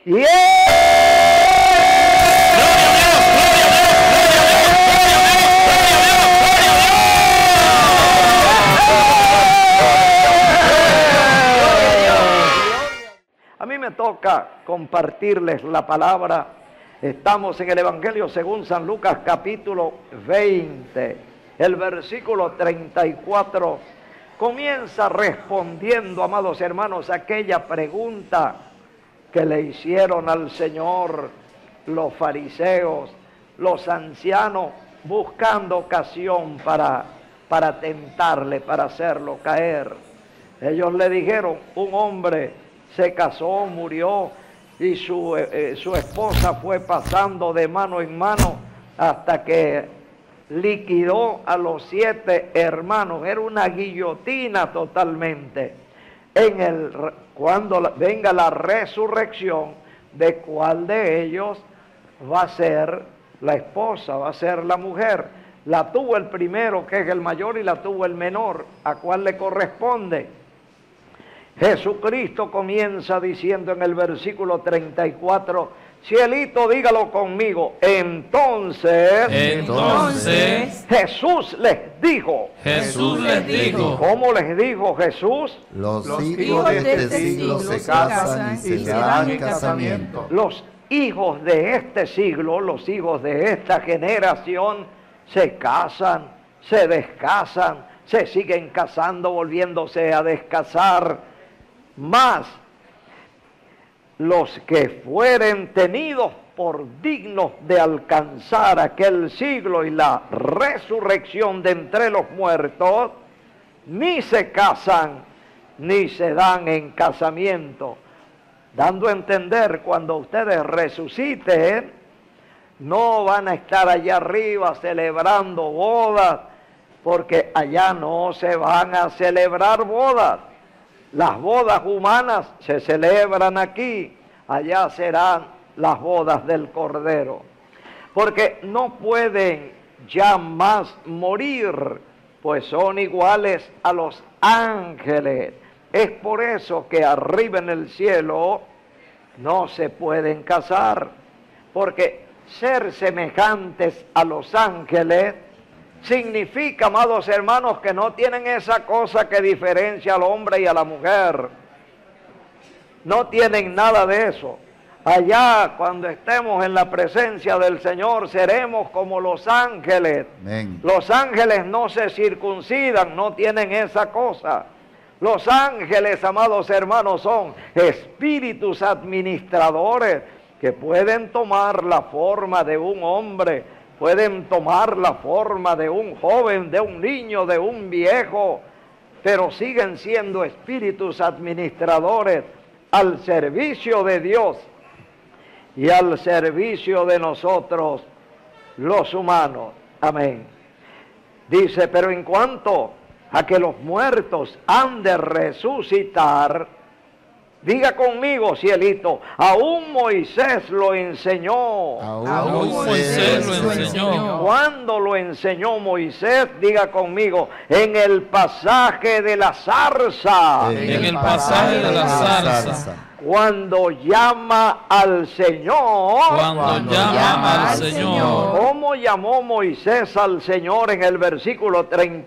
A mí me toca compartirles la palabra. Estamos en el Evangelio según San Lucas capítulo 20. El versículo 34 comienza respondiendo, amados hermanos, aquella pregunta que le hicieron al Señor los fariseos, los ancianos, buscando ocasión para tentarle, para hacerlo caer. Ellos le dijeron, un hombre se casó, murió, y su esposa fue pasando de mano en mano hasta que liquidó a los 7 hermanos. Era una guillotina totalmente. Cuando venga la resurrección, ¿de cuál de ellos va a ser la esposa, va a ser la mujer? La tuvo el primero, que es el mayor, y la tuvo el menor. ¿A cuál le corresponde? Jesucristo comienza diciendo en el versículo 34, cielito, dígalo conmigo, entonces Jesús les dijo. ¿Cómo les dijo Jesús? Los hijos de este siglo se casan y se dan en casamiento. Los hijos de este siglo, los hijos de esta generación, se casan, se descasan, se siguen casando, volviéndose a descasar. Mas los que fueren tenidos por dignos de alcanzar aquel siglo y la resurrección de entre los muertos, ni se casan, ni se dan en casamiento. Dando a entender, cuando ustedes resuciten, no van a estar allá arriba celebrando bodas, porque allá no se van a celebrar bodas. Las bodas humanas se celebran aquí, allá serán las bodas del Cordero. Porque no pueden ya más morir, pues son iguales a los ángeles. Es por eso que arriba en el cielo no se pueden casar, porque ser semejantes a los ángeles significa, amados hermanos, que no tienen esa cosa que diferencia al hombre y a la mujer. No tienen nada de eso. Allá, cuando estemos en la presencia del Señor, seremos como los ángeles. Amén. Los ángeles no se circuncidan, no tienen esa cosa. Los ángeles, amados hermanos, son espíritus administradores que pueden tomar la forma de un hombre, pueden tomar la forma de un joven, de un niño, de un viejo, pero siguen siendo espíritus administradores al servicio de Dios y al servicio de nosotros los humanos. Amén. Dice, pero en cuanto a que los muertos han de resucitar, diga conmigo, cielito, aún Moisés lo enseñó. Aún Moisés lo enseñó. ¿Cuándo lo enseñó Moisés? Diga conmigo, en el pasaje de la zarza. En el pasaje de la zarza. Cuando llama al Señor. Cuando llama al Señor. ¿Cómo llamó Moisés al Señor en el versículo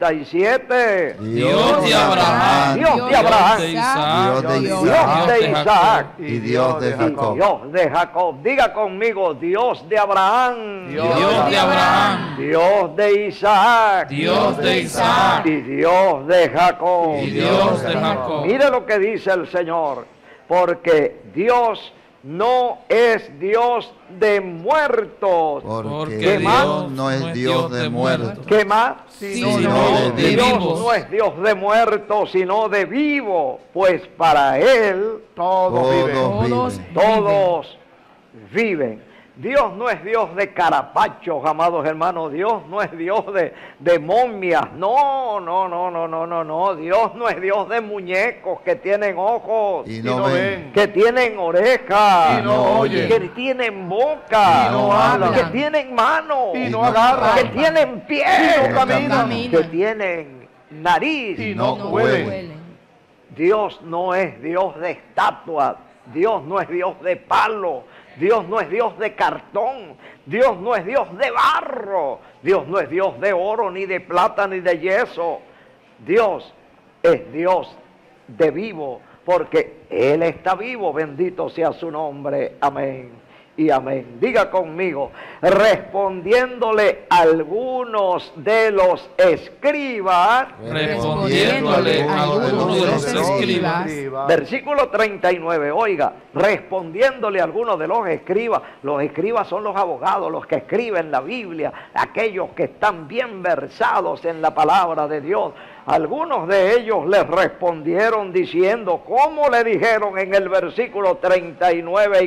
37? Dios de Abraham. Dios de Abraham. Dios de Isaac. Y Dios de Jacob. Dios de Jacob. Diga conmigo, Dios de Abraham. Dios de Abraham. Dios de Isaac. Dios de Isaac. Y Dios de Jacob. Y Dios de Jacob. Mire lo que dice el Señor. Porque Dios no es Dios de muertos. Porque Dios no es Dios de muertos. ¿Qué más? Sino de Dios vivos. no es Dios de muertos, sino de vivos. Pues para Él todos viven. Dios no es Dios de carapachos, amados hermanos. Dios no es Dios de momias. No. Dios no es Dios de muñecos que tienen ojos y no ven, que tienen orejas y no oyen, que tienen boca y no hablan, que tienen manos y no agarran, que tienen pies y no caminan, que tienen nariz y no huelen. Dios no es Dios de estatuas, Dios no es Dios de palo, Dios no es Dios de cartón, Dios no es Dios de barro, Dios no es Dios de oro, ni de plata, ni de yeso. Dios es Dios de vivo, porque Él está vivo, bendito sea su nombre, amén y amén. Diga conmigo, respondiéndole algunos de los escribas. Respondiéndole algunos de los escribas. Versículo 39, oiga, respondiéndole algunos de los escribas. Los escribas son los abogados, los que escriben la Biblia, aquellos que están bien versados en la palabra de Dios. Algunos de ellos les respondieron diciendo, ¿cómo le dijeron en el versículo 39 y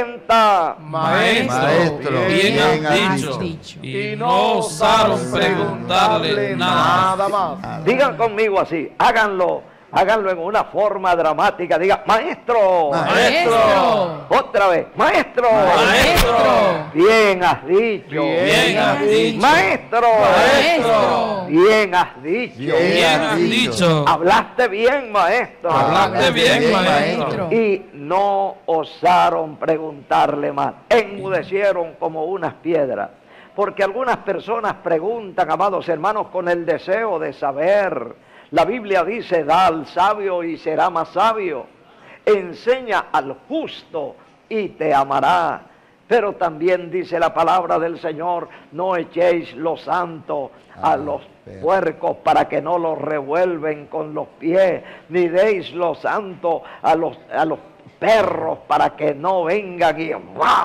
40? Maestro, bien has dicho. Y no osaron preguntarle nada más. Digan conmigo así, háganlo en una forma dramática. Diga, maestro. Maestro. Otra vez, maestro. Maestro. Bien has dicho. Bien has dicho. Maestro. Maestro. Bien has dicho. Bien has dicho. Hablaste bien, maestro. Hablaste bien, maestro. Y no osaron preguntarle más. Enmudecieron como unas piedras. Porque algunas personas preguntan, amados hermanos, con el deseo de saber. La Biblia dice, da al sabio y será más sabio. Enseña al justo y te amará. Pero también dice la palabra del Señor, no echéis lo santo a los puercos para que no los revuelven con los pies, ni deis lo santo a los perros para que no vengan y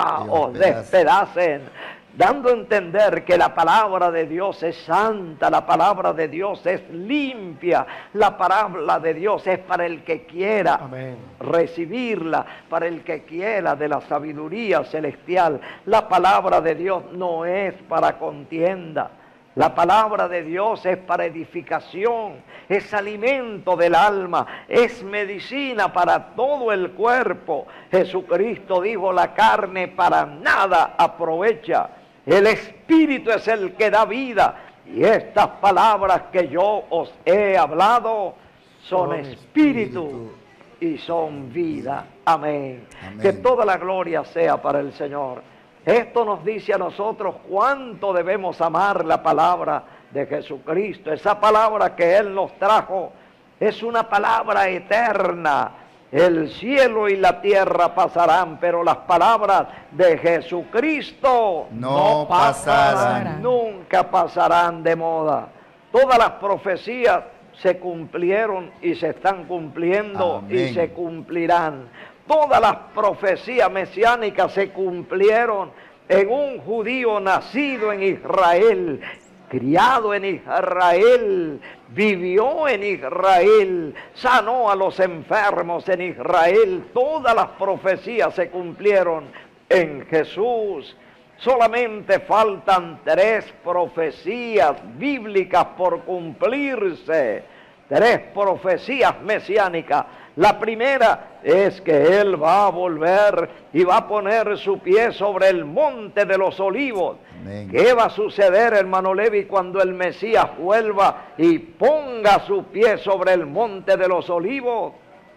os despedacen. Dando a entender que la palabra de Dios es santa, la palabra de Dios es limpia, la palabra de Dios es para el que quiera recibirla, para el que quiera de la sabiduría celestial. La palabra de Dios no es para contienda. La palabra de Dios es para edificación, es alimento del alma, es medicina para todo el cuerpo. Jesucristo dijo, la carne para nada aprovecha. El Espíritu es el que da vida. Y estas palabras que yo os he hablado son espíritu y son vida. Amén. Que toda la gloria sea para el Señor. Esto nos dice a nosotros cuánto debemos amar la palabra de Jesucristo. Esa palabra que Él nos trajo es una palabra eterna. El cielo y la tierra pasarán, pero las palabras de Jesucristo no pasarán. Nunca pasarán de moda. Todas las profecías se cumplieron y se están cumpliendo. Amén. Y se cumplirán. Todas las profecías mesiánicas se cumplieron en un judío nacido en Israel, criado en Israel, vivió en Israel, sanó a los enfermos en Israel. Todas las profecías se cumplieron en Jesús. Solamente faltan 3 profecías bíblicas por cumplirse. 3 profecías mesiánicas. La primera es que Él va a volver y va a poner su pie sobre el monte de los olivos. Amén. ¿Qué va a suceder, hermano Levi, cuando el Mesías vuelva y ponga su pie sobre el monte de los olivos?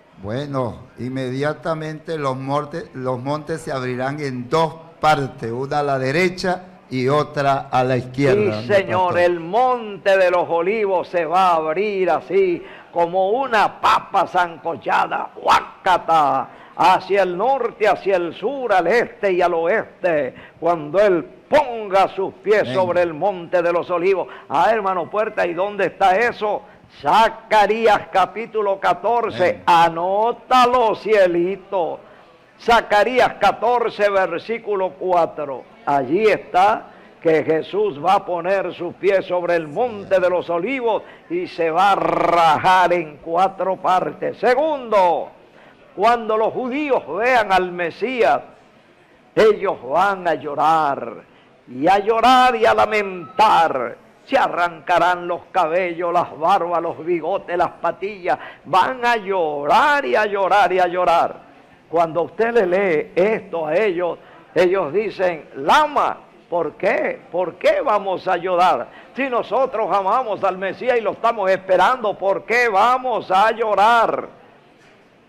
Bueno, inmediatamente los montes se abrirán en 2 partes, una a la derecha y otra a la izquierda. Sí, Señor, el monte de los olivos se va a abrir así, como una papa sancochada, ¡guácata!, hacia el norte, hacia el sur, al este y al oeste, cuando Él ponga sus pies sobre el monte de los olivos. Ah, hermano Puerta, ¿y dónde está eso? Zacarías capítulo 14, anótalo, cielito. Zacarías 14, versículo 4, allí está que Jesús va a poner sus pies sobre el monte de los olivos y se va a rajar en 4 partes. Segundo, cuando los judíos vean al Mesías, ellos van a llorar y a lamentar. Se arrancarán los cabellos, las barbas, los bigotes, las patillas. Van a llorar y a llorar y a llorar. Cuando usted le lee esto a ellos, ellos dicen, lama. ¿Por qué? ¿Por qué vamos a llorar? Si nosotros amamos al Mesías y lo estamos esperando, ¿por qué vamos a llorar?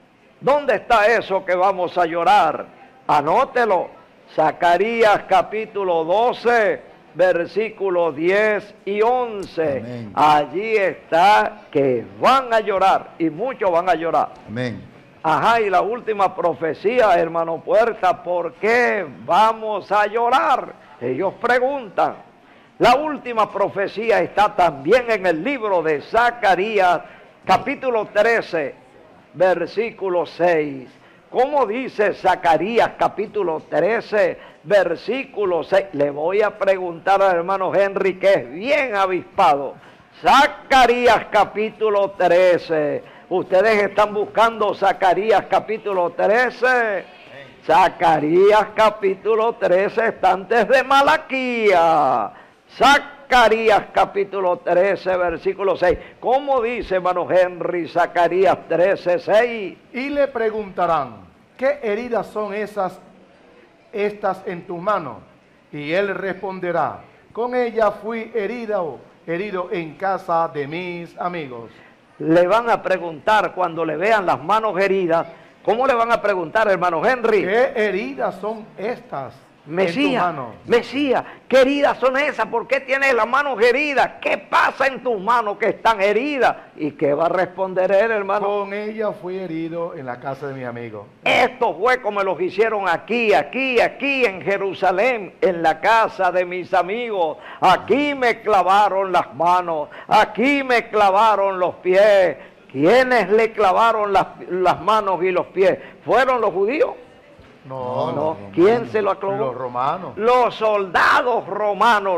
¿Dónde está eso que vamos a llorar? Anótelo. Zacarías capítulo 12, versículos 10 y 11. Amén. Allí está que van a llorar y muchos van a llorar. Amén. Ajá, y la última profecía, hermano Puerta, ¿por qué vamos a llorar? Ellos preguntan. La última profecía está también en el libro de Zacarías, capítulo 13, versículo 6. ¿Cómo dice Zacarías, capítulo 13, versículo 6? Le voy a preguntar al hermano Henry, que es bien avispado. Zacarías, capítulo 13. Ustedes están buscando Zacarías capítulo 13. Zacarías capítulo 13 está antes de Malaquías. Zacarías capítulo 13, versículo 6. ¿Cómo dice, hermano Henry, Zacarías 13, 6? Y le preguntarán, ¿qué heridas son estas en tus manos? Y él responderá, con ella fui herido en casa de mis amigos. Le van a preguntar cuando le vean las manos heridas. ¿Cómo le van a preguntar, hermano Henry? ¿Qué heridas son estas en tus Mesías, manos? Mesías, ¿qué heridas son esas? ¿Por qué tienes las manos heridas? ¿Qué pasa en tus manos que están heridas? ¿Y qué va a responder él, hermano? Con ella fui herido en la casa de mi amigo. Estos huecos me los hicieron aquí en Jerusalén, en la casa de mis amigos. Aquí me clavaron las manos, aquí me clavaron los pies. ¿Quiénes le clavaron las manos y los pies? ¿Fueron los judíos? No. ¿Quién se lo clavó? Los romanos. Los soldados romanos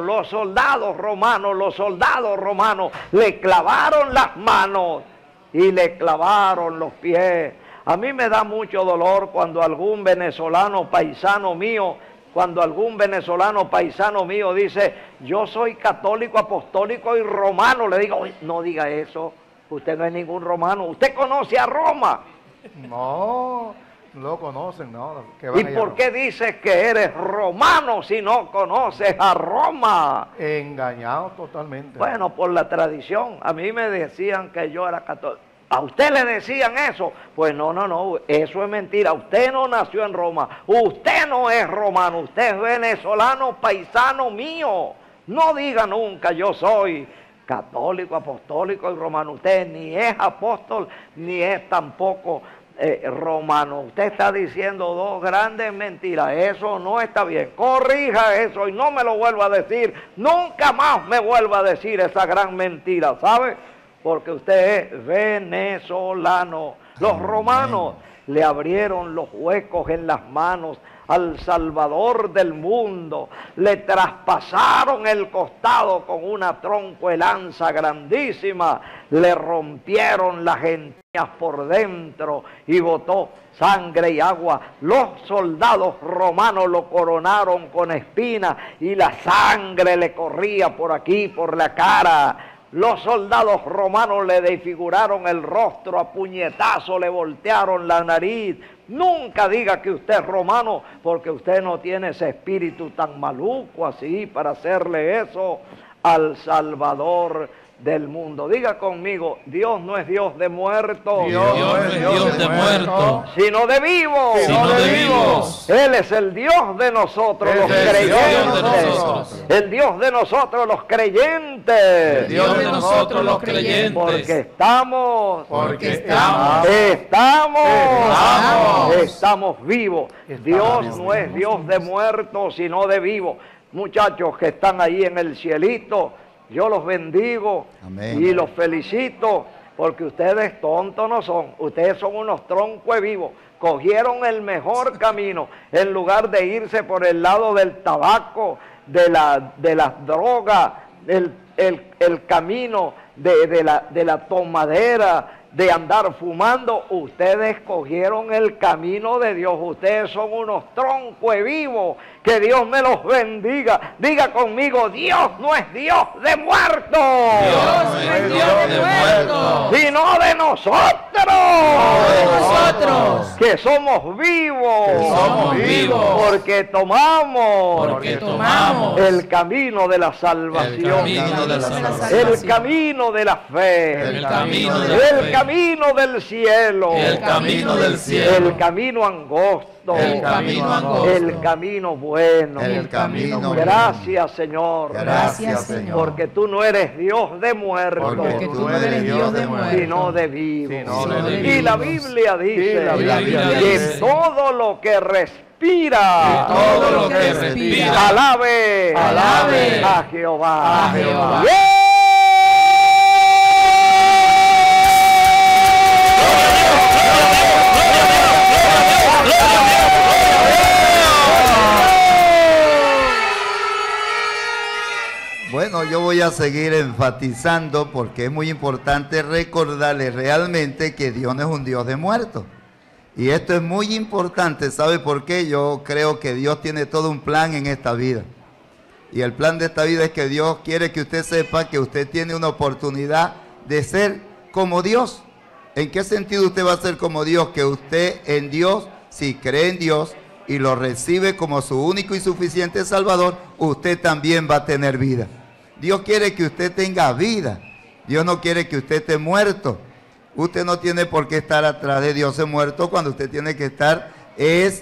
le clavaron las manos y le clavaron los pies. A mí me da mucho dolor cuando algún venezolano paisano mío dice, yo soy católico, apostólico y romano. Le digo, no diga eso, usted no es ningún romano. ¿Usted conoce a Roma? No lo conocen, no. ¿Y por qué dices que eres romano si no conoces a Roma? Engañado totalmente. Bueno, por la tradición. A mí me decían que yo era católico. ¿A usted le decían eso? Pues no, eso es mentira. Usted no nació en Roma. Usted no es romano. Usted es venezolano, paisano mío. No diga nunca yo soy católico, apostólico y romano. Usted ni es apóstol, ni es tampoco romano. Usted está diciendo dos grandes mentiras. Eso no está bien. Corrija eso y no me lo vuelva a decir. Nunca más me vuelva a decir esa gran mentira, ¿sabe? Porque usted es venezolano. Los romanos le abrieron los huecos en las manos al Salvador del mundo, le traspasaron el costado con una tronco de lanza grandísima, le rompieron las entrañas por dentro y botó sangre y agua. Los soldados romanos lo coronaron con espinas y la sangre le corría por aquí, por la cara. Los soldados romanos le desfiguraron el rostro, a puñetazo le voltearon la nariz. Nunca diga que usted es romano, porque usted no tiene ese espíritu tan maluco así para hacerle eso al Salvador del mundo. Diga conmigo, Dios no es Dios de muertos. Dios no es Dios de muertos, sino de vivos. sino de vivos. Él es el Dios de nosotros, los creyentes. El Dios de nosotros, los creyentes. El Dios de nosotros los creyentes. Porque estamos vivos. Dios no es Dios de muertos, sino de vivos. Muchachos que están ahí en el cielito, yo los bendigo. Amén. Y los felicito, porque ustedes tontos no son. Ustedes son unos troncos vivos. Cogieron el mejor camino en lugar de irse por el lado del tabaco, de las drogas, el camino de la tomadera, de andar fumando. Ustedes cogieron el camino de Dios. Ustedes son unos troncos vivos. Que Dios me los bendiga. Diga conmigo, Dios no es Dios de muertos. Dios no es Dios de muertos, sino de nosotros. Que somos vivos. Porque tomamos el camino de la salvación. El camino de la fe. El camino camino del cielo, el camino del cielo, el camino angosto, el camino angosto, el camino bueno. el camino bueno. Gracias, Señor. Gracias, Señor. Porque tú no eres Dios de muertos, Porque tú no eres Dios de muertos, sino de vivos. Sino de Y vivos. la Biblia dice, la Biblia que dice, todo lo que respira, todo lo que respira, alabe, alabe a Jehová. a Jehová. Bueno, yo voy a seguir enfatizando porque es muy importante recordarles realmente que Dios no es un Dios de muertos. Y esto es muy importante, ¿sabe por qué? Yo creo que Dios tiene todo un plan en esta vida. Y el plan de esta vida es que Dios quiere que usted sepa que usted tiene una oportunidad de ser como Dios. ¿En qué sentido usted va a ser como Dios? Que usted en Dios, si cree en Dios y lo recibe como su único y suficiente Salvador, usted también va a tener vida. Dios quiere que usted tenga vida. Dios no quiere que usted esté muerto. Usted no tiene por qué estar atrás de Dios muerto cuando usted tiene que estar es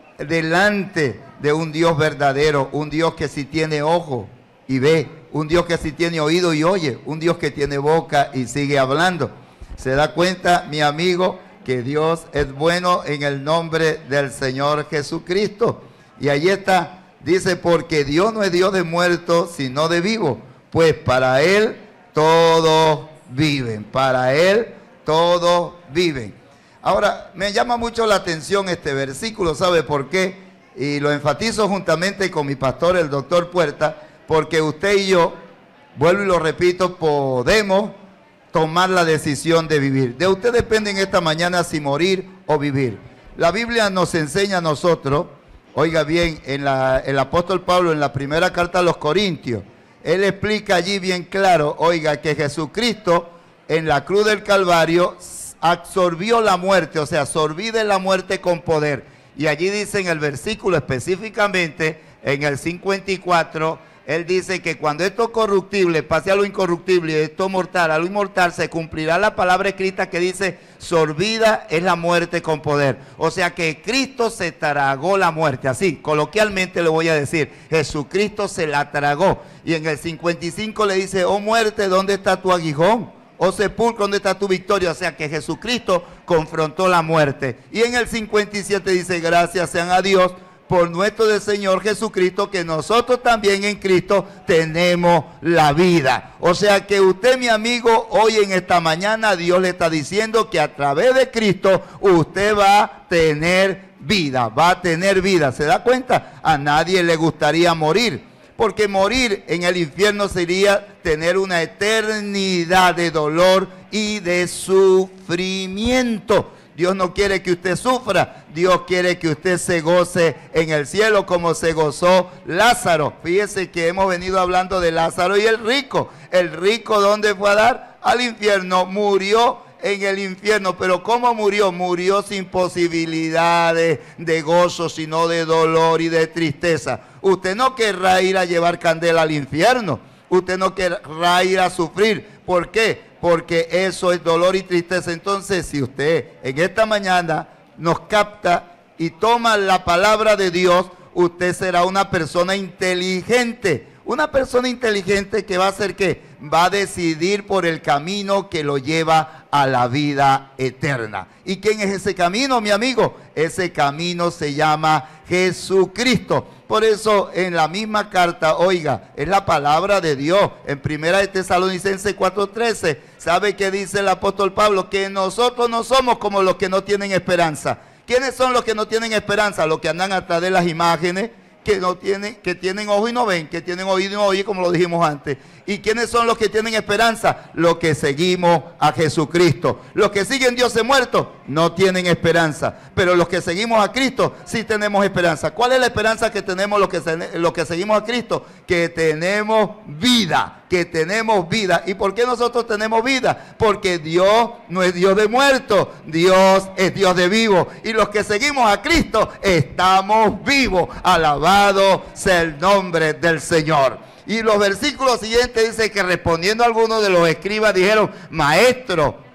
delante de un Dios verdadero, un Dios que sí tiene ojo y ve, un Dios que sí tiene oído y oye, un Dios que tiene boca y sigue hablando. ¿Se da cuenta, mi amigo, que Dios es bueno en el nombre del Señor Jesucristo? Y ahí está. Dice, porque Dios no es Dios de muertos, sino de vivos, pues para Él todos viven, para Él todos viven. Ahora, me llama mucho la atención este versículo, ¿sabe por qué? Y lo enfatizo juntamente con mi pastor, el doctor Puerta, porque usted y yo, vuelvo y lo repito, podemos tomar la decisión de vivir. De usted depende en esta mañana si morir o vivir. La Biblia nos enseña a nosotros. Oiga bien, el apóstol Pablo en la primera carta a los Corintios, él explica allí bien claro, oiga, que Jesucristo en la cruz del Calvario absorbió la muerte, o sea, absorbió la muerte con poder. Y allí dice en el versículo específicamente, en el 54, él dice que cuando esto corruptible pase a lo incorruptible y esto mortal a lo inmortal, se cumplirá la palabra escrita que dice, sorbida es la muerte con poder. O sea que Cristo se tragó la muerte. Así, coloquialmente le voy a decir, Jesucristo se la tragó. Y en el 55 le dice, oh muerte, ¿dónde está tu aguijón? Oh sepulcro, ¿dónde está tu victoria? O sea que Jesucristo confrontó la muerte. Y en el 57 dice, gracias sean a Dios por nuestro del Señor Jesucristo, que nosotros también en Cristo tenemos la vida. O sea que usted, mi amigo, hoy en esta mañana Dios le está diciendo que a través de Cristo usted va a tener vida, va a tener vida. ¿Se da cuenta? A nadie le gustaría morir, porque morir en el infierno sería tener una eternidad de dolor y de sufrimiento. Dios no quiere que usted sufra, Dios quiere que usted se goce en el cielo como se gozó Lázaro. Fíjese que hemos venido hablando de Lázaro y el rico. El rico, ¿dónde fue a dar? Al infierno, murió en el infierno. Pero ¿cómo murió? Murió sin posibilidades de gozo, sino de dolor y de tristeza. Usted no querrá ir a llevar candela al infierno, usted no querrá ir a sufrir. ¿Por qué? Porque eso es dolor y tristeza. Entonces, si usted en esta mañana nos capta y toma la palabra de Dios, usted será una persona inteligente. Una persona inteligente que va a hacer ¿qué? Va a decidir por el camino que lo lleva a la vida eterna. ¿Y quién es ese camino, mi amigo? Ese camino se llama Jesucristo. Por eso en la misma carta, oiga, es la palabra de Dios. En primera de Tesalonicenses 4:13, ¿sabe qué dice el apóstol Pablo? Que nosotros no somos como los que no tienen esperanza. ¿Quiénes son los que no tienen esperanza? Los que andan atrás de las imágenes, que tienen ojo y no ven, que tienen oído y no oyen, como lo dijimos antes. ¿Y quiénes son los que tienen esperanza? Los que seguimos a Jesucristo. Los que siguen Dios muerto no tienen esperanza, pero los que seguimos a Cristo sí tenemos esperanza. ¿Cuál es la esperanza que tenemos los que seguimos a Cristo? Que tenemos vida, que tenemos vida. ¿Y por qué nosotros tenemos vida? Porque Dios no es Dios de muertos, Dios es Dios de vivos. Y los que seguimos a Cristo estamos vivos. Alabado sea el nombre del Señor. Y los versículos siguientes dice que respondiendo a algunos de los escribas dijeron, maestro,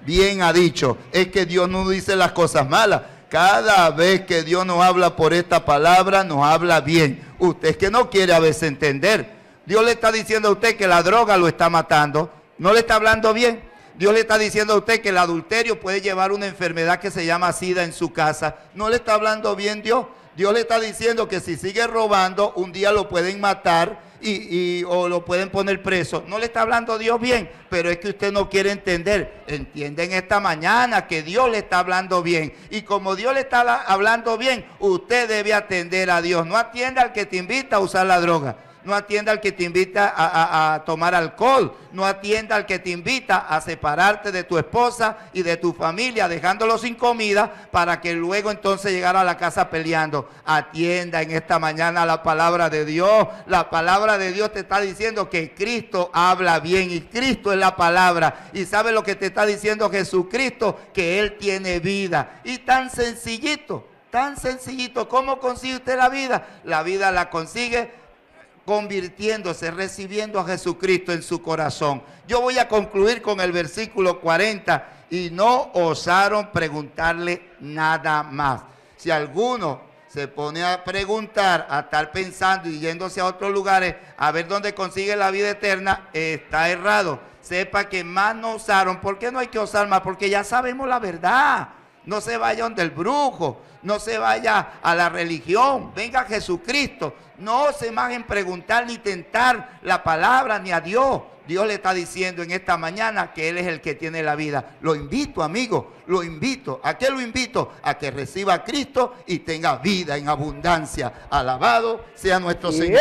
bien ha dicho. Es que Dios no dice las cosas malas. Cada vez que Dios nos habla por esta palabra, nos habla bien. Usted es que no quiere a veces entender. Dios le está diciendo a usted que la droga lo está matando. No le está hablando bien. Dios le está diciendo a usted que el adulterio puede llevar una enfermedad que se llama SIDA en su casa. No le está hablando bien Dios. Dios le está diciendo que si sigue robando, un día lo pueden matar o lo pueden poner preso. No le está hablando Dios bien, pero es que usted no quiere entender. Entienden esta mañana que Dios le está hablando bien. Y como Dios le está hablando bien, usted debe atender a Dios. No atienda al que te invita a usar la droga. No atienda al que te invita a tomar alcohol. No atienda al que te invita a separarte de tu esposa y de tu familia, dejándolo sin comida para que luego entonces llegar a la casa peleando. Atienda en esta mañana la palabra de Dios. La palabra de Dios te está diciendo que Cristo habla bien y Cristo es la palabra. Y ¿sabe lo que te está diciendo Jesucristo? Que Él tiene vida. Y tan sencillito, tan sencillito. ¿Cómo consigue usted la vida? La vida la consigue convirtiéndose, recibiendo a Jesucristo en su corazón. Yo voy a concluir con el versículo 40. Y no osaron preguntarle nada más. Si alguno se pone a preguntar, a estar pensando y yéndose a otros lugares a ver dónde consigue la vida eterna, está errado. Sepa que más no osaron. ¿Por qué no hay que osar más? Porque ya sabemos la verdad. No se vaya donde el brujo, no se vaya a la religión, venga a Jesucristo. No se más en preguntar ni tentar la palabra ni a Dios. Dios le está diciendo en esta mañana que Él es el que tiene la vida. Lo invito, amigo, lo invito. ¿A qué lo invito? A que reciba a Cristo y tenga vida en abundancia. Alabado sea nuestro Señor.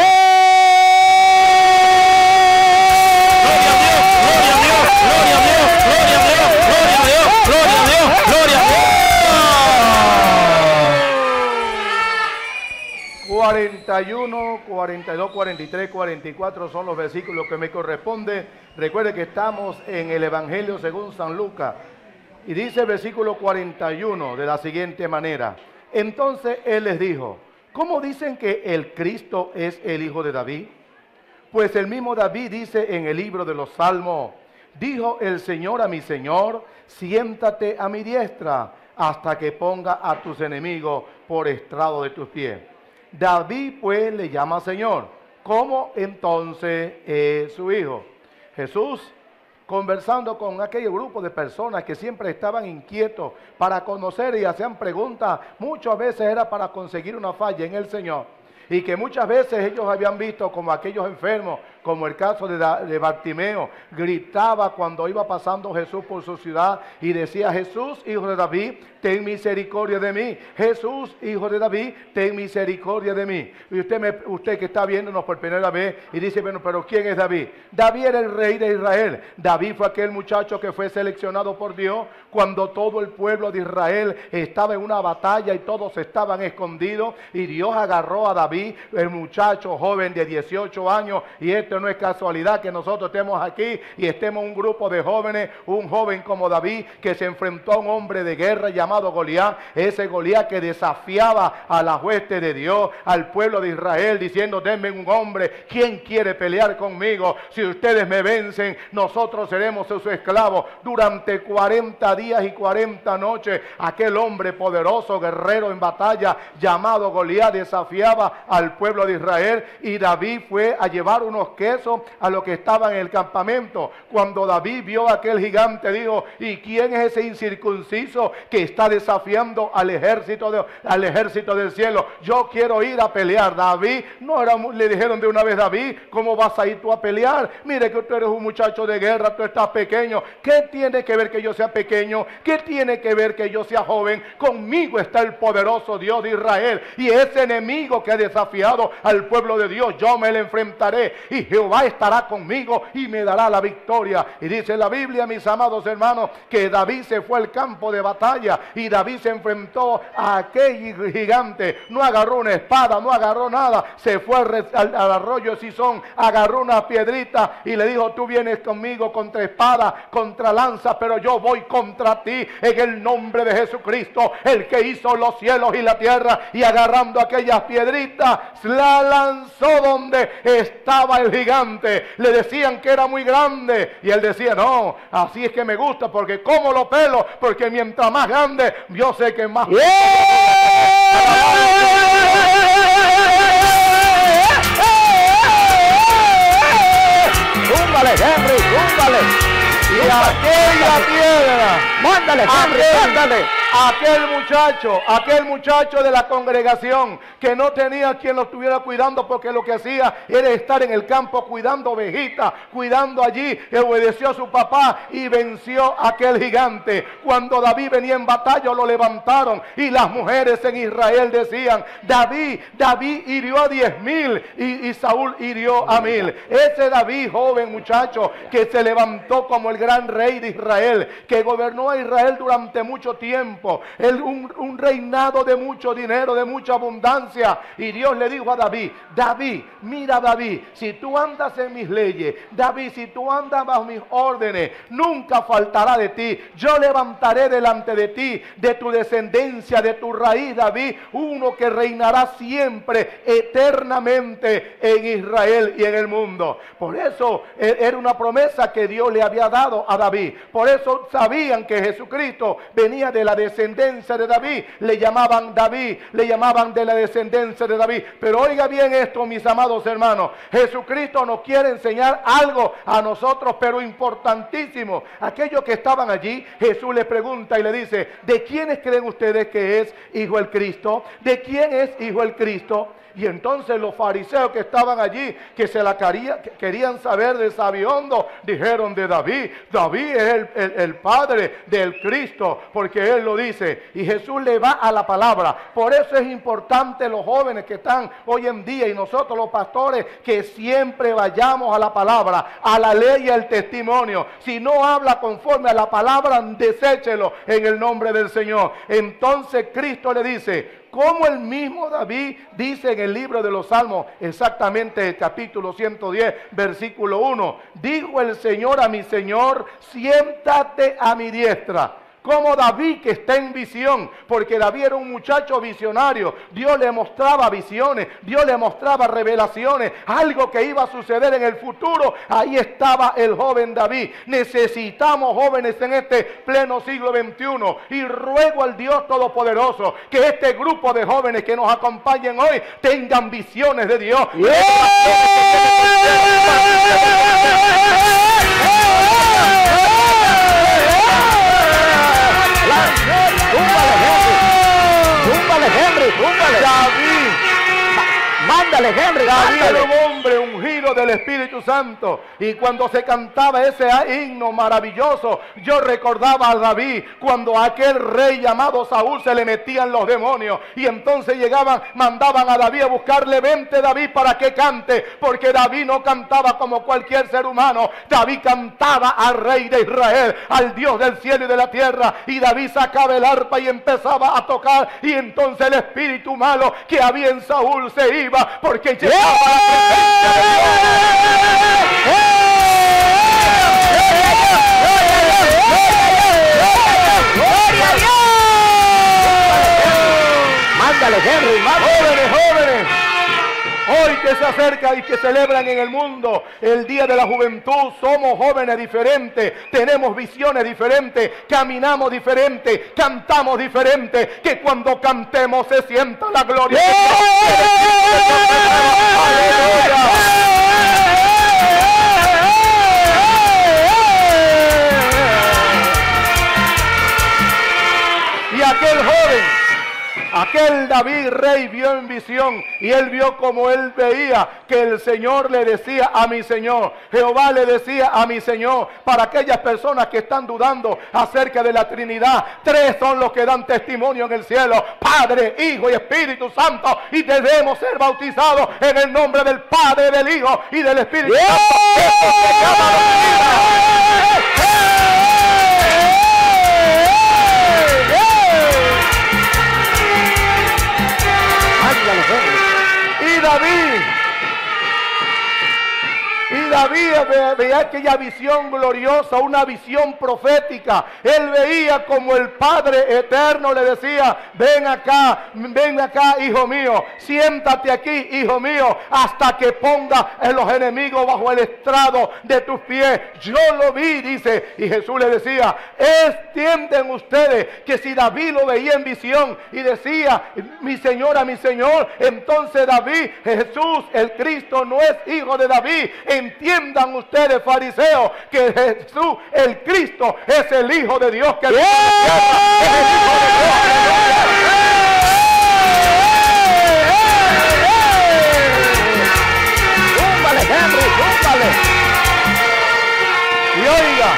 Gloria a Dios, gloria a Dios, gloria a Dios, gloria a Dios, gloria a Dios, gloria a Dios. 41, 42, 43, 44 son los versículos que me corresponden. Recuerde que estamos en el Evangelio según San Lucas. Y dice el versículo 41 de la siguiente manera. Entonces Él les dijo, ¿cómo dicen que el Cristo es el hijo de David? Pues el mismo David dice en el libro de los Salmos, dijo el Señor a mi Señor, siéntate a mi diestra hasta que ponga a tus enemigos por estrado de tus pies. David pues le llama Señor. ¿Cómo entonces es su hijo? Jesús, conversando con aquel grupo de personas que siempre estaban inquietos para conocer y hacían preguntas, muchas veces era para conseguir una falla en el Señor. Y que muchas veces ellos habían visto como aquellos enfermos, como el caso de Bartimeo, gritaba cuando iba pasando Jesús por su ciudad y decía, Jesús, hijo de David, ten misericordia de mí. Jesús, hijo de David, ten misericordia de mí. Y usted que está viéndonos por primera vez y dice, bueno, pero ¿quién es David? David era el rey de Israel. David fue aquel muchacho que fue seleccionado por Dios cuando todo el pueblo de Israel estaba en una batalla y todos estaban escondidos. Y Dios agarró a David, el muchacho joven de 18 años, y esto no es casualidad que nosotros estemos aquí y estemos un grupo de jóvenes, un joven como David que se enfrentó a un hombre de guerra llamado Goliat, ese Goliat que desafiaba a la hueste de Dios, al pueblo de Israel, diciendo, denme un hombre, ¿quién quiere pelear conmigo? Si ustedes me vencen, nosotros seremos sus esclavos. Durante 40 días y 40 noches, aquel hombre poderoso, guerrero en batalla, llamado Goliat, desafiaba al pueblo de Israel, y David fue a llevar unos quesos a los que estaban en el campamento. Cuando David vio a aquel gigante, dijo, ¿y quién es ese incircunciso que está desafiando al ejército del cielo? Yo quiero ir a pelear. David, le dijeron de una vez, David, ¿cómo vas a ir tú a pelear? Mire que tú eres un muchacho de guerra, tú estás pequeño. ¿Qué tiene que ver que yo sea pequeño? ¿Qué tiene que ver que yo sea joven? Conmigo está el poderoso Dios de Israel, y ese enemigo que ha desafiado al pueblo de Dios, yo me le enfrentaré, y Jehová estará conmigo y me dará la victoria. Y dice la Biblia, mis amados hermanos, que David se fue al campo de batalla y David se enfrentó a aquel gigante. No agarró una espada, no agarró nada, se fue al arroyo Sison, agarró una piedrita y le dijo, tú vienes conmigo contra espada, contra lanza, pero yo voy contra ti en el nombre de Jesucristo, el que hizo los cielos y la tierra. Y agarrando aquellas piedritas, la lanzó donde estaba el gigante. gigante. Le decían que era muy grande y él decía, no, así es que me gusta, porque como lo pelo, porque mientras más grande, yo sé que más... ¡Túmbale, Henry, túmbale! Y aquella piedra, ¡Mándale, Henry, mándale! aquel muchacho de la congregación que no tenía quien lo estuviera cuidando, porque lo que hacía era estar en el campo cuidando ovejitas, cuidando allí, obedeció a su papá y venció a aquel gigante. Cuando David venía en batalla lo levantaron y las mujeres en Israel decían, David hirió a 10,000 y Saúl hirió a 1,000. Ese David, joven muchacho, que se levantó como el gran rey de Israel, que gobernó a Israel durante mucho tiempo, un reinado de mucho dinero, de mucha abundancia. Y Dios le dijo a David, mira David, si tú andas en mis leyes, David, si tú andas bajo mis órdenes, nunca faltará de ti. Yo levantaré delante de ti, de tu descendencia, de tu raíz, David, uno que reinará siempre, eternamente en Israel y en el mundo. Por eso era una promesa que Dios le había dado a David. Por eso sabían que Jesucristo venía de la descendencia de David. Le llamaban David, le llamaban de la descendencia de David. Pero oiga bien esto, mis amados hermanos, Jesucristo nos quiere enseñar algo a nosotros, pero importantísimo. Aquellos que estaban allí, Jesús les pregunta y le dice, ¿de quiénes creen ustedes que es hijo el Cristo? ¿De quién es hijo el Cristo? Y entonces los fariseos que estaban allí, que querían saber de sabiondo, dijeron de David. David es el padre del Cristo, porque él lo dice. Y Jesús le va a la palabra. Por eso es importante los jóvenes que están hoy en día y nosotros los pastores, que siempre vayamos a la palabra, a la ley y al testimonio. Si no habla conforme a la palabra, deséchelo en el nombre del Señor. Entonces Cristo le dice, como el mismo David dice en el libro de los Salmos, exactamente el capítulo 110, versículo 1, dijo el Señor a mi Señor, siéntate a mi diestra. Como David, que está en visión, porque David era un muchacho visionario. Dios le mostraba visiones, Dios le mostraba revelaciones, algo que iba a suceder en el futuro. Ahí estaba el joven David. Necesitamos jóvenes en este pleno siglo XXI, y ruego al Dios Todopoderoso que este grupo de jóvenes que nos acompañen hoy tengan visiones de Dios. ¡Túmbale, Henry! ¡Túmbale! David, ¡Mándale, Henry! David ¡Mándale! era un hombre ungido del Espíritu Santo. Y cuando se cantaba ese himno maravilloso, yo recordaba a David cuando a aquel rey llamado Saúl se le metían los demonios. Y entonces mandaban a David a buscarle, vente David para que cante. Porque David no cantaba como cualquier ser humano. David cantaba al Rey de Israel, al Dios del cielo y de la tierra. Y David sacaba el arpa y empezaba a tocar. Y entonces el espíritu malo que había en Saúl se iba, porque llegaba la presencia de Dios. ¡Mándale, Henry! ¡Mándale! Jóvenes, hoy que se acerca y que celebran en el mundo el Día de la Juventud, somos jóvenes diferentes, tenemos visiones diferentes, caminamos diferentes, cantamos diferentes, que cuando cantemos se sienta la gloria de Dios. Y aquel joven, aquel David rey vio en visión, y él vio como él veía que el Señor le decía a mi Señor, Jehová le decía a mi Señor. Para aquellas personas que están dudando acerca de la Trinidad, tres son los que dan testimonio en el cielo: Padre, Hijo y Espíritu Santo. Y debemos ser bautizados en el nombre del Padre, del Hijo y del Espíritu Santo. Y David veía aquella visión gloriosa, una visión profética. Él veía como el Padre eterno le decía: ven acá, hijo mío, siéntate aquí, hijo mío, hasta que ponga a los enemigos bajo el estrado de tus pies. Yo lo vi, dice, y Jesús le decía: entienden ustedes que si David lo veía en visión y decía: mi señora, mi Señor, entonces David, Jesús, el Cristo, no es hijo de David. Entiendan ustedes, fariseos, que Jesús, el Cristo, es el Hijo de Dios que viene de la tierra, es el Hijo de Dios. ¡Zúmbale, Henry, zúmbale! Y oiga,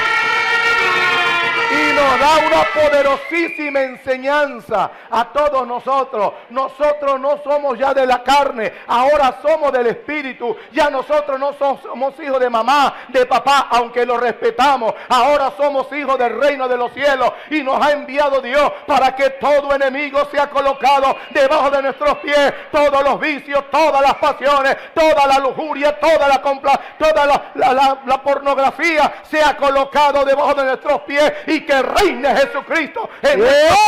y nos da una poderosísima enseñanza a todos nosotros. Nosotros no somos ya de la carne, ahora somos del Espíritu. Ya nosotros no somos hijos de mamá, de papá, aunque lo respetamos. Ahora somos hijos del reino de los cielos, y nos ha enviado Dios para que todo enemigo sea colocado debajo de nuestros pies. Todos los vicios, todas las pasiones, toda la lujuria, toda la pornografía sea colocado debajo de nuestros pies, y que reine Jesucristo en nuestro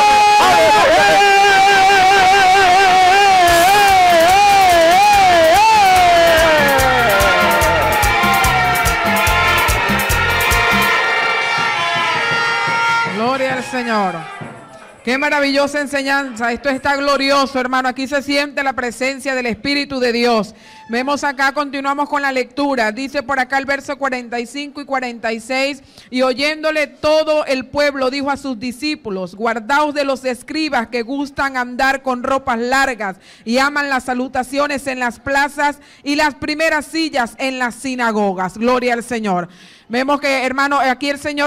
Gloria al Señor. Qué maravillosa enseñanza. Esto está glorioso, hermano. Aquí se siente la presencia del Espíritu de Dios. Vemos acá, continuamos con la lectura. Dice por acá el verso 45 y 46. Y oyéndole todo el pueblo dijo a sus discípulos: guardaos de los escribas que gustan andar con ropas largas y aman las salutaciones en las plazas y las primeras sillas en las sinagogas. Gloria al Señor. Vemos que, hermano, aquí el Señor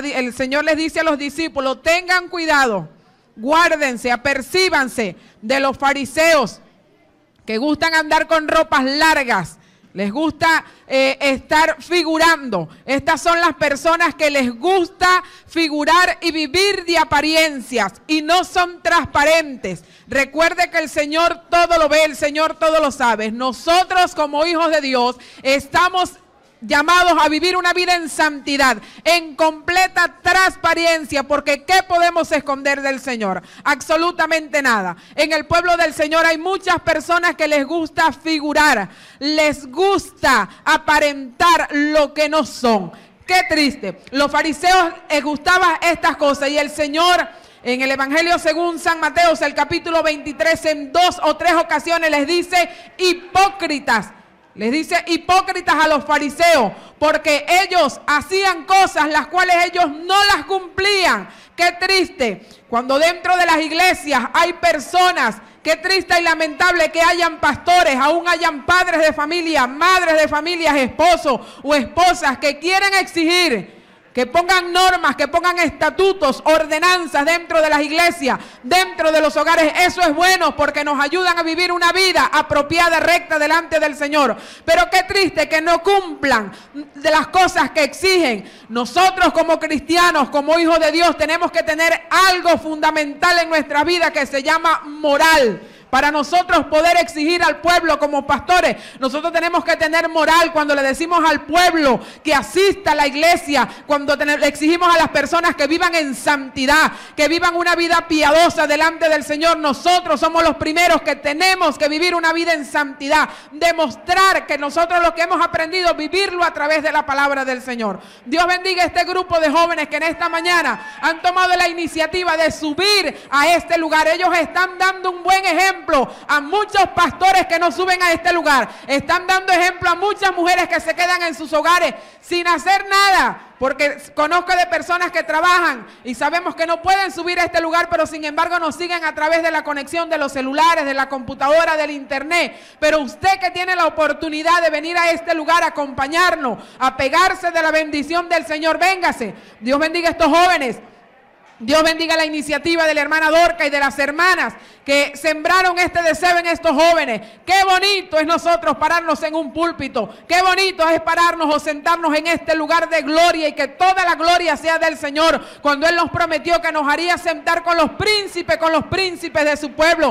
les dice a los discípulos: tengan cuidado, guárdense, apercíbanse de los fariseos que gustan andar con ropas largas, les gusta estar figurando. Estas son las personas que les gusta figurar y vivir de apariencias y no son transparentes. Recuerde que el Señor todo lo ve, el Señor todo lo sabe. Nosotros como hijos de Dios estamos llamados a vivir una vida en santidad, en completa transparencia, porque ¿qué podemos esconder del Señor? Absolutamente nada. En el pueblo del Señor hay muchas personas que les gusta figurar, les gusta aparentar lo que no son. Qué triste. Los fariseos les gustaban estas cosas, y el Señor en el Evangelio según San Mateo, el capítulo 23, en 2 o 3 ocasiones les dice hipócritas. Les dice hipócritas a los fariseos, porque ellos hacían cosas las cuales ellos no las cumplían. Qué triste cuando dentro de las iglesias hay personas, qué triste y lamentable que hayan pastores, aún hayan padres de familia, madres de familias, esposos o esposas que quieren exigir que pongan normas, que pongan estatutos, ordenanzas dentro de las iglesias, dentro de los hogares. Eso es bueno porque nos ayudan a vivir una vida apropiada, recta delante del Señor. Pero qué triste que no cumplan de las cosas que exigen. Nosotros como cristianos, como hijos de Dios, tenemos que tener algo fundamental en nuestra vida que se llama moral. Para nosotros poder exigir al pueblo como pastores, nosotros tenemos que tener moral cuando le decimos al pueblo que asista a la iglesia, cuando le exigimos a las personas que vivan en santidad, que vivan una vida piadosa delante del Señor. Nosotros somos los primeros que tenemos que vivir una vida en santidad, demostrar que nosotros lo que hemos aprendido, vivirlo a través de la palabra del Señor. Dios bendiga a este grupo de jóvenes que en esta mañana han tomado la iniciativa de subir a este lugar. Ellos están dando un buen ejemplo a muchos pastores que no suben a este lugar. Están dando ejemplo a muchas mujeres que se quedan en sus hogares sin hacer nada, porque conozco de personas que trabajan y sabemos que no pueden subir a este lugar, pero sin embargo nos siguen a través de la conexión de los celulares, de la computadora, del internet. Pero usted que tiene la oportunidad de venir a este lugar a acompañarnos, a pegarse de la bendición del Señor, véngase. Dios bendiga a estos jóvenes. Dios bendiga la iniciativa de la hermana Dorca y de las hermanas que sembraron este deseo en estos jóvenes. Qué bonito es nosotros pararnos en un púlpito. Qué bonito es pararnos o sentarnos en este lugar de gloria y que toda la gloria sea del Señor. Cuando Él nos prometió que nos haría sentar con los príncipes de su pueblo.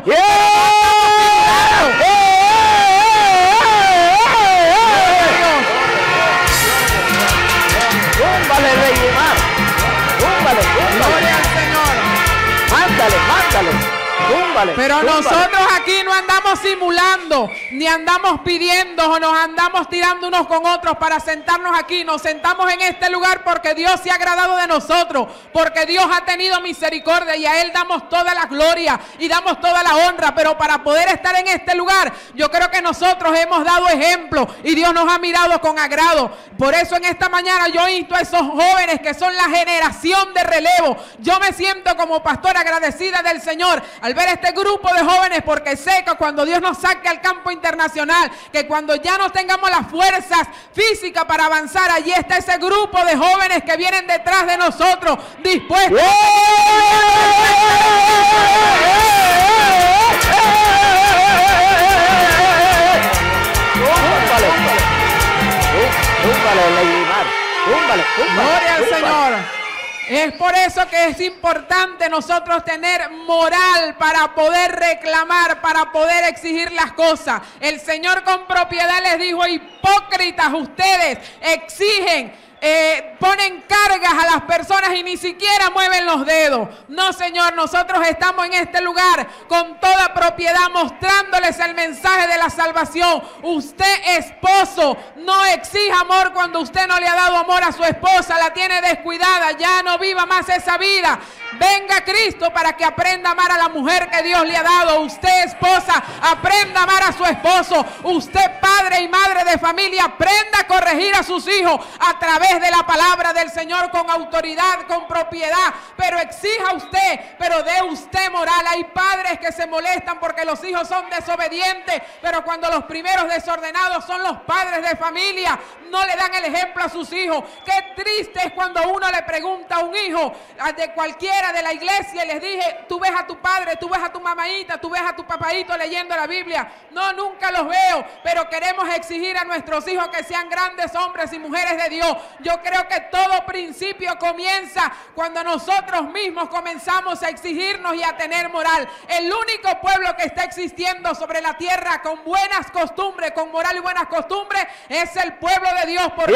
túmbale, Pero túmbale. nosotros aquí no andamos simulando, ni andamos pidiendo o nos andamos tirando unos con otros para sentarnos aquí. Nos sentamos en este lugar porque Dios se ha agradado de nosotros, porque Dios ha tenido misericordia y a Él damos toda la gloria y damos toda la honra. Pero para poder estar en este lugar, yo creo que nosotros hemos dado ejemplo y Dios nos ha mirado con agrado. Por eso en esta mañana yo insto a esos jóvenes que son la generación de relevo. Yo me siento como pastor agradecida del Señor al ver este grupo de jóvenes, porque sé que cuando Dios nos saque al campo internacional, que cuando ya no tengamos las fuerzas físicas para avanzar, allí está ese grupo de jóvenes que vienen detrás de nosotros, dispuestos Túmbale, Leidimar. Túmbale, túmbale. Gloria al túmbale. Señor. Es por eso que es importante nosotros tener moral para poder reclamar, para poder exigir las cosas. El Señor con propiedad les dijo: hipócritas, ustedes exigen, ponen cargas a las personas y ni siquiera mueven los dedos. No, Señor, nosotros estamos en este lugar con toda propiedad mostrándoles el mensaje de la salvación. Usted, esposo, no exija amor cuando usted no le ha dado amor a su esposa, la tiene descuidada, ya no viva más esa vida. Venga a Cristo para que aprenda a amar a la mujer que Dios le ha dado. Usted, esposa, aprenda a amar a su esposo. Usted, padre y madre de familia, aprenda a corregir a sus hijos a través de la palabra del Señor, con autoridad, con propiedad. Pero exija usted, pero dé usted moral. Hay padres que se molestan porque los hijos son desobedientes, pero cuando los primeros desordenados son los padres de familia, no le dan el ejemplo a sus hijos. Qué triste es cuando uno le pregunta a un hijo de cualquiera de la iglesia y les dije: tú ves a tu padre, tú ves a tu mamaita, tú ves a tu papaito leyendo la Biblia. No, nunca los veo, pero queremos exigir a nuestros hijos que sean grandes hombres y mujeres de Dios. Yo creo que todo principio comienza cuando nosotros mismos comenzamos a exigirnos y a tener moral. El único pueblo que está existiendo sobre la tierra con buenas costumbres, con moral y buenas costumbres, es el pueblo de Dios. Porque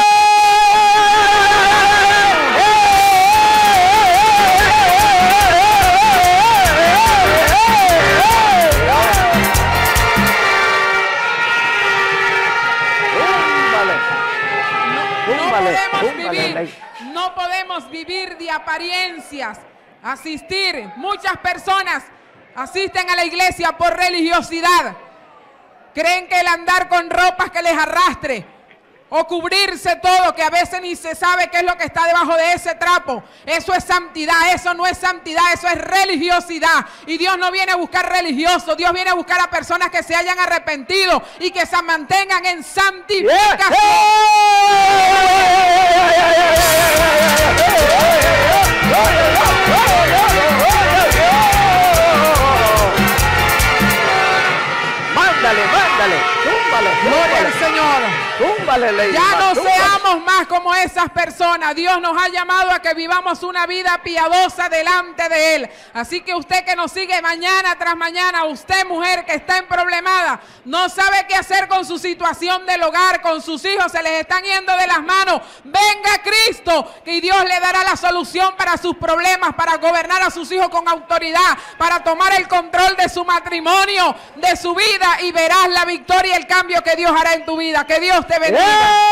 no podemos vivir de apariencias, asistir. Muchas personas asisten a la iglesia por religiosidad. Creen que el andar con ropas que les arrastre o cubrirse todo, que a veces ni se sabe qué es lo que está debajo de ese trapo, eso es santidad. Eso no es santidad, eso es religiosidad. Y Dios no viene a buscar religiosos, Dios viene a buscar a personas que se hayan arrepentido y que se mantengan en santificación. Mándale, mándale, túmbale, Gloria al Señor. túmbale, Leidimar, Ya no túmbale. seamos más como esas personas. Dios nos ha llamado a que vivamos una vida piadosa delante de Él. Así que usted que nos sigue mañana tras mañana, usted, mujer que está emproblemada, no sabe qué hacer con su situación del hogar, con sus hijos, se les están yendo de las manos, venga a Cristo y Dios le dará la solución para sus problemas, para gobernar a sus hijos con autoridad, para tomar el control de su matrimonio, de su vida, y verás la victoria y el cambio que Dios hará en tu vida. Que Dios te bendiga.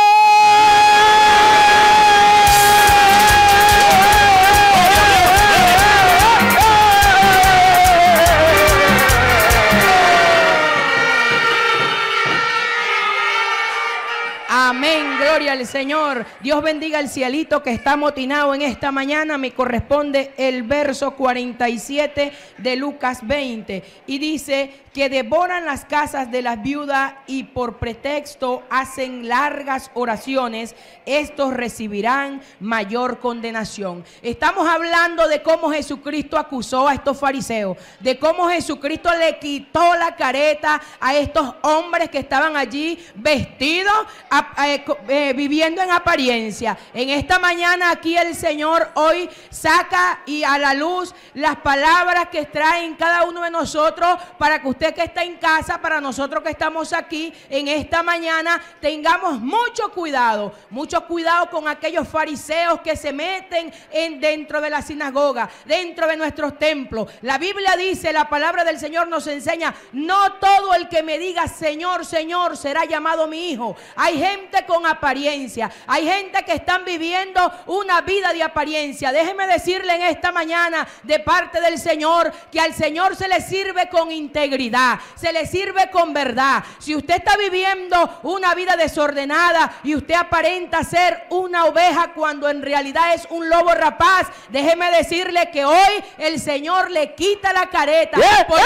Amén, gloria al Señor. Dios bendiga el cielito que está amotinado en esta mañana. Me corresponde el verso 47 de Lucas 20 y dice que devoran las casas de las viudas y por pretexto hacen largas oraciones, estos recibirán mayor condenación. Estamos hablando de cómo Jesucristo acusó a estos fariseos, de cómo Jesucristo le quitó la careta a estos hombres que estaban allí vestidos viviendo en apariencia. En esta mañana aquí el Señor hoy saca y a la luz las palabras que traen cada uno de nosotros, para que usted que está en casa, para nosotros que estamos aquí en esta mañana, tengamos mucho cuidado con aquellos fariseos que se meten dentro de la sinagoga, dentro de nuestros templos. La Biblia dice, la palabra del Señor nos enseña: no todo el que me diga Señor, Señor será llamado mi hijo. Hay gente con apariencia, hay gente que están viviendo una vida de apariencia. Déjeme decirle en esta mañana de parte del Señor que al Señor se le sirve con integridad, se le sirve con verdad. Si usted está viviendo una vida desordenada y usted aparenta ser una oveja cuando en realidad es un lobo rapaz, déjeme decirle que hoy el Señor le quita la careta.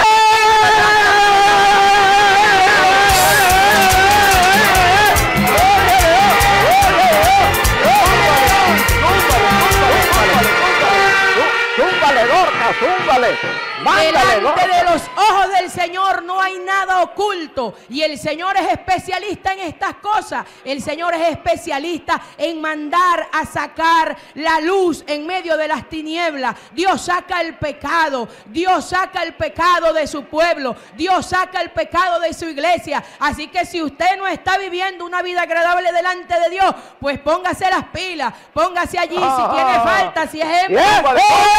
Zúmbale, Dorcas, zúmbale. Delante de los ojos del Señor no hay nada oculto, y el Señor es especialista en estas cosas. El Señor es especialista en mandar a sacar la luz en medio de las tinieblas. Dios saca el pecado, Dios saca el pecado de su pueblo, Dios saca el pecado de su iglesia. Así que si usted no está viviendo una vida agradable delante de Dios, pues póngase las pilas, póngase allí si tiene falta, si es hembra.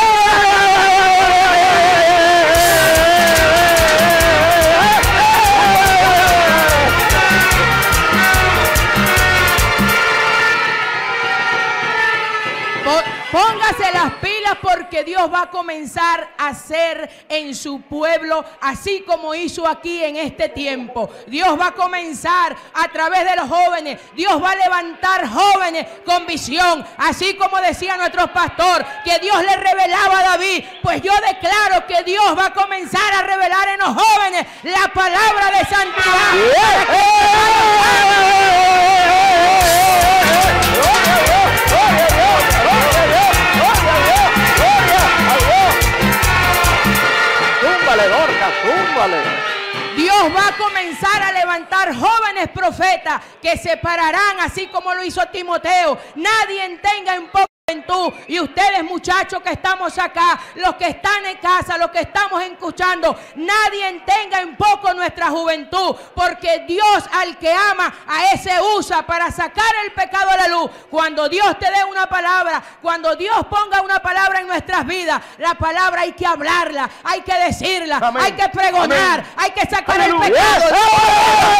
Póngase las pilas, porque Dios va a comenzar a hacer en su pueblo así como hizo aquí en este tiempo. Dios va a comenzar a través de los jóvenes. Dios va a levantar jóvenes con visión, así como decía nuestro pastor que Dios le revelaba a David. Pues yo declaro que Dios va a comenzar a revelar en los jóvenes la palabra de santidad. Dios va a comenzar a levantar jóvenes profetas que se pararán así como lo hizo Timoteo. Nadie tenga en poco juventud. Y ustedes, muchachos que estamos acá, los que están en casa, los que estamos escuchando, nadie tenga en poco nuestra juventud, porque Dios al que ama, a ese usa para sacar el pecado a la luz. Cuando Dios te dé una palabra, cuando Dios ponga una palabra en nuestras vidas, la palabra hay que hablarla, hay que decirla, hay que pregonar, hay que sacar el pecado.